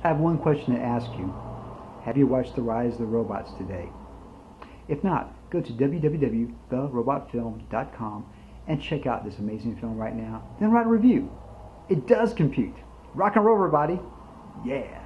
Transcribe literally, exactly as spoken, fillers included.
I have one question to ask you. Have you watched The Rise of the Robots today? If not, go to w w w dot the robot film dot com and check out this amazing film right now. Then write a review. It does compute. Rock and roll, everybody. Yeah.